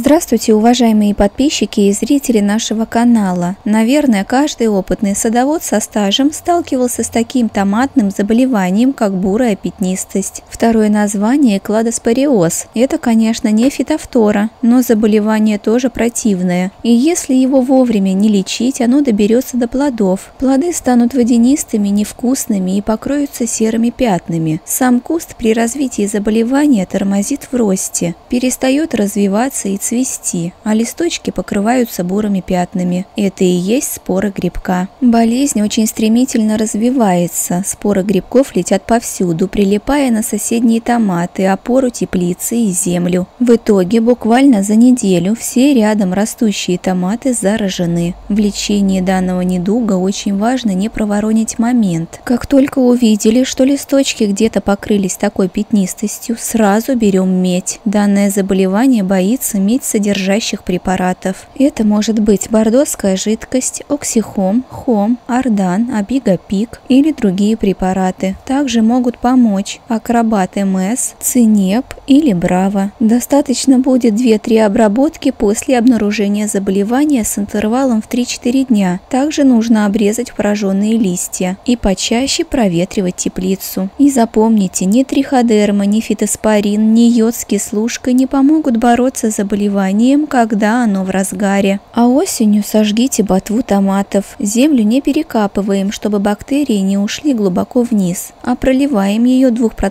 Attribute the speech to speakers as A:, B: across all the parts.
A: Здравствуйте, уважаемые подписчики и зрители нашего канала. Наверное, каждый опытный садовод со стажем сталкивался с таким томатным заболеванием, как бурая пятнистость. Второе название – кладоспориоз. Это, конечно, не фитофтора, но заболевание тоже противное. И если его вовремя не лечить, оно доберется до плодов. Плоды станут водянистыми, невкусными и покроются серыми пятнами. Сам куст при развитии заболевания тормозит в росте, перестает развиваться и цвести, а листочки покрываются бурыми пятнами. Это и есть споры грибка. Болезнь очень стремительно развивается. Споры грибков летят повсюду, прилипая на соседние томаты, опору теплицы и землю. В итоге буквально за неделю все рядом растущие томаты заражены. В лечении данного недуга очень важно не проворонить момент. Как только увидели, что листочки где-то покрылись такой пятнистостью, сразу берем медь. Данное заболевание боится медь содержащих препаратов. Это может быть бордоская жидкость, оксихом, хом, ардан, абигапик или другие препараты. Также могут помочь акробат МС, цинеп или браво. Достаточно будет 2-3 обработки после обнаружения заболевания с интервалом в 3-4 дня. Также нужно обрезать пораженные листья и почаще проветривать теплицу. И запомните, ни триходерма, ни фитоспорин, ни йод с кислушкой не помогут бороться с заболеванием, когда оно в разгаре. А осенью сожгите ботву томатов. Землю не перекапываем, чтобы бактерии не ушли глубоко вниз, а проливаем ее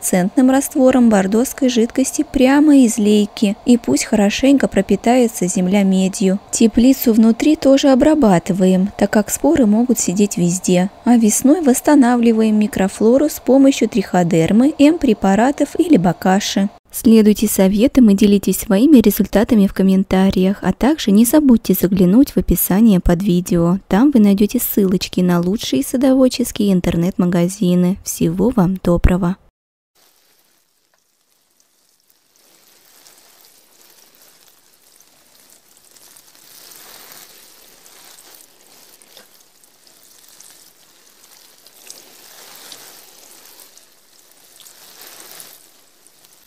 A: 2% раствором бордоской жидкости прямо из лейки, и пусть хорошенько пропитается земля медью. Теплицу внутри тоже обрабатываем, так как споры могут сидеть везде. А весной восстанавливаем микрофлору с помощью триходермы, М-препаратов или бокаши. Следуйте советам и делитесь своими результатами в комментариях, а также не забудьте заглянуть в описание под видео. Там вы найдете ссылочки на лучшие садоводческие интернет-магазины. Всего вам доброго!